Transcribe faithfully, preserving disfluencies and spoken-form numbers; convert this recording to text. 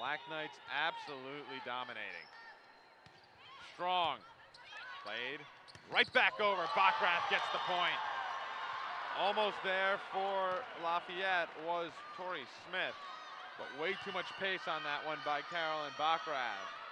Black Knights absolutely dominating. Strong, played, right back over. Bockrath gets the point. Almost there for Lafayette was Tori Smith, but way too much pace on that one by Carolyn Bockrath.